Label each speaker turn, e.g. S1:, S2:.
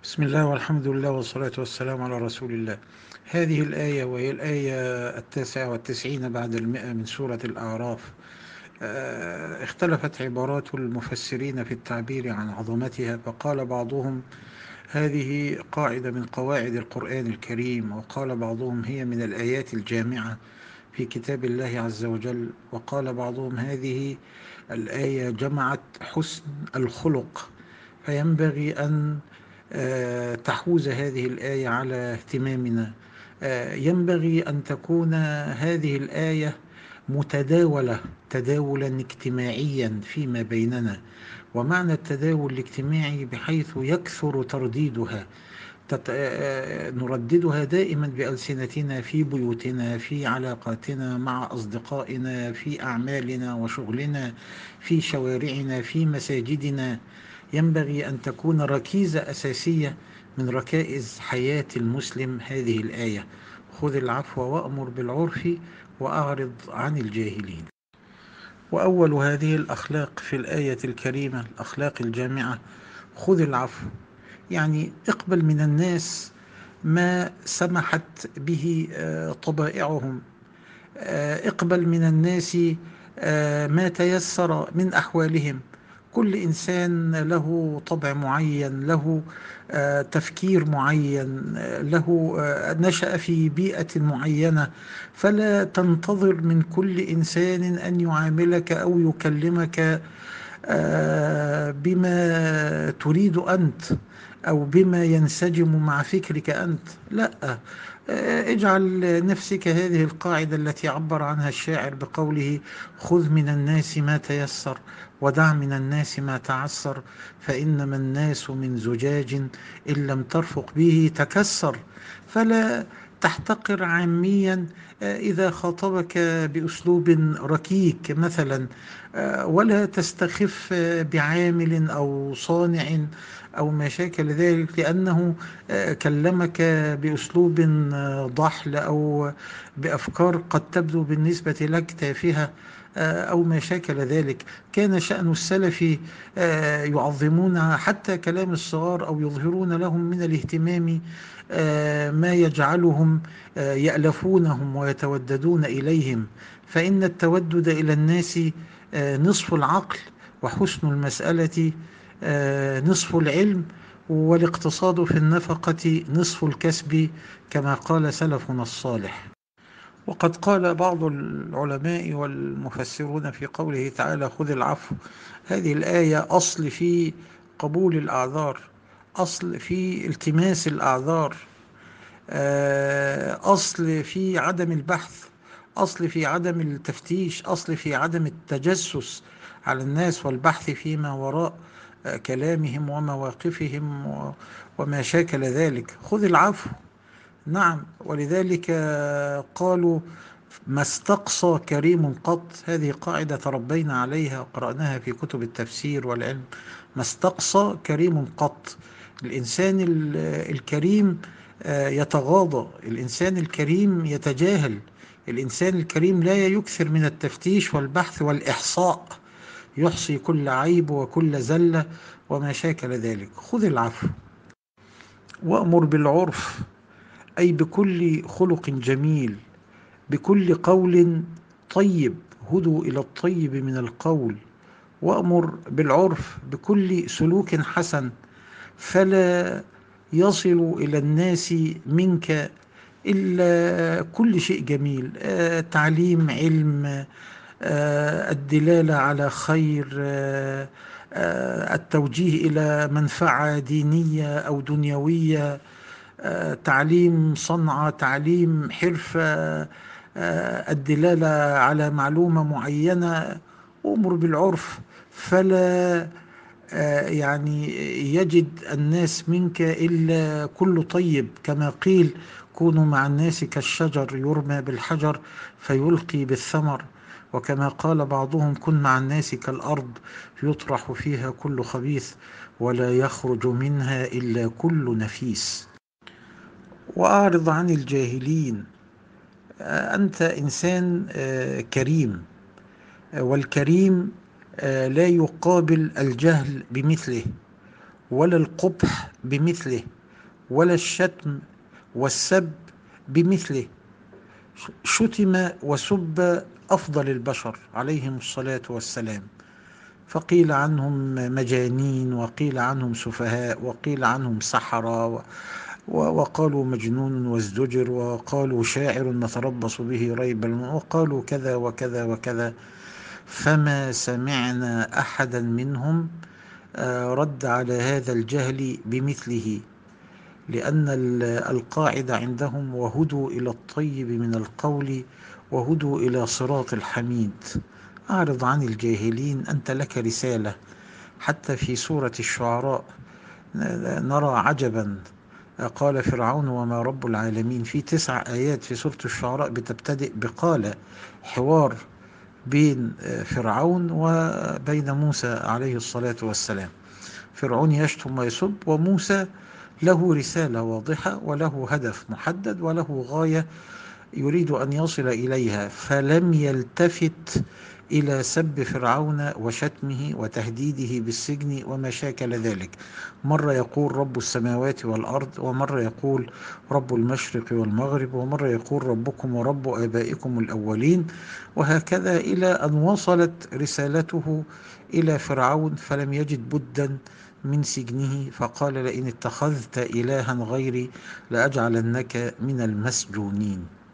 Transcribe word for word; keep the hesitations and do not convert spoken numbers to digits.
S1: بسم الله والحمد لله والصلاة والسلام على رسول الله. هذه الآية وهي الآية التاسعة والتسعين بعد المئة من سورة الأعراف. آه، اختلفت عبارات المفسرين في التعبير عن عظمتها، فقال بعضهم هذه قاعدة من قواعد القرآن الكريم، وقال بعضهم هي من الآيات الجامعة في كتاب الله عز وجل، وقال بعضهم هذه الآية جمعت حسن الخلق، فينبغي أن آه، تحوز هذه الآية على اهتمامنا. آه، ينبغي أن تكون هذه الآية متداولة تداولا اجتماعيا فيما بيننا. ومعنى التداول الاجتماعي بحيث يكثر ترديدها، تت... نرددها دائما بألسنتنا في بيوتنا، في علاقاتنا مع أصدقائنا، في أعمالنا وشغلنا، في شوارعنا، في مساجدنا. ينبغي أن تكون ركيزة أساسية من ركائز حياة المسلم هذه الآية: خذ العفو وأمر بالعرف وأعرض عن الجاهلين. وأول هذه الأخلاق في الآية الكريمة، الأخلاق الجامعة، خذ العفو، يعني اقبل من الناس ما سمحت به آه، طبائعهم. آه، اقبل من الناس آه، ما تيسر من أحوالهم. كل إنسان له طبع معين، له آه، تفكير معين، آه، له آه، نشأ في بيئة معينة. فلا تنتظر من كل إنسان أن يعاملك أو يكلمك آه، بما تريد أنت أو بما ينسجم مع فكرك أنت. لا، آه، اجعل نفسك هذه القاعدة التي عبر عنها الشاعر بقوله: خذ من الناس ما تيسر ودع من الناس ما تعسر، فإنما الناس من زجاج إن لم ترفق به تكسر. فلا تحتقر عاميا آه، إذا خاطبك بأسلوب ركيك مثلا، آه، ولا تستخف آه، بعامل أو صانع أو ما شاكل ذلك لأنه آه، كلمك بأسلوب آه، ضحل أو بأفكار قد تبدو بالنسبة لك تافهة آه، أو ما شاكل ذلك. كان شأن السلف آه، يعظمون حتى كلام الصغار أو يظهرون لهم من الاهتمام آه، ما يجعلهم آه، يألفونهم ويتوددون إليهم. فإن التودد إلى الناس آه، نصف العقل، وحسن المسألة آه، نصف العلم، والاقتصاد في النفقة نصف الكسب، كما قال سلفنا الصالح. وقد قال بعض العلماء والمفسرون في قوله تعالى: خذ العفو، هذه الآية أصل في قبول الأعذار، أصل في التماس الأعذار، آه، أصل في عدم البحث، أصل في عدم التفتيش، أصل في عدم التجسس على الناس والبحث فيما وراء آه، كلامهم ومواقفهم و- وما شاكل ذلك. خذ العفو. نعم، ولذلك آه، قالوا: ما استقصى كريم قط. هذه قاعدة تربينا عليها وقرأناها في كتب التفسير والعلم. ما استقصى كريم قط. الإنسان ال- الكريم آه، يتغاضى، الإنسان الكريم يتجاهل، الإنسان الكريم لا يكثر من التفتيش والبحث والإحصاء، يحصي كل عيب وكل زلة وما شاكل ذلك. خذ العفو وأمر بالعرف، أي بكل خلق جميل، بكل قول طيب. هدوا إلى الطيب من القول. وأمر بالعرف بكل سلوك حسن، فلا يصل إلى الناس منك إلا كل شيء جميل: آه، تعليم، علم، آه، الدلالة على خير، آه، آه، التوجيه إلى منفعة دينية أو دنيوية، آه، تعليم صنعة، تعليم حرفة، آه، الدلالة على معلومة معينة. أمر بالعرف، فلا آه، يعني يجد الناس منك إلا كل طيب، كما قيل: كونوا مع الناس كالشجر يرمى بالحجر فيلقي بالثمر. وكما قال بعضهم: كن مع الناس كالأرض يطرح فيها كل خبيث ولا يخرج منها إلا كل نفيس. وأعرض عن الجاهلين. آه، أنت إنسان آه، كريم، آه، والكريم لا يقابل الجهل بمثله ولا القبح بمثله. ولا الشتم والسب بمثله. شتم وسب أفضل البشر عليهم الصلاة والسلام، فقيل عنهم مجانين، وقيل عنهم سفهاء، وقيل عنهم سحرة، و- وقالوا مجنون وازدجر، وقالوا شاعر نتربص به ريب الم- وقالوا كذا وكذا وكذا. فما سمعنا أحدا منهم آه، رد على هذا الجهل بمثله، لأن ال- القاعدة عندهم: وهدوا إلى الطيب من القول وهدوا إلى صراط الحميد. أعرض عن الجاهلين، أنت لك رسالة. حتى في سورة الشعراء نرى عجبا. قال فرعون وما رب العالمين، في تسع آيات في سورة الشعراء بتبتدئ بقال، حوار بين فرعون وبين موسى عليه الصلاة والسلام. فرعون يشتم ويسب، وموسى له رسالة واضحة وله هدف محدد وله غاية يريد أن يصل إليها، فلم يلتفت إلى سب فرعون وشتمه وتهديده بالسجن وما شاكل ذلك. مرة يقول رب السماوات والأرض، ومرة يقول رب المشرق والمغرب، ومرة يقول ربكم ورب آبائكم الأولين، وهكذا إلى أن وصلت رسالته إلى فرعون، فلم يجد بدا من سجنه، فقال لئن اتخذت إلها غيري لأجعلنك من المسجونين.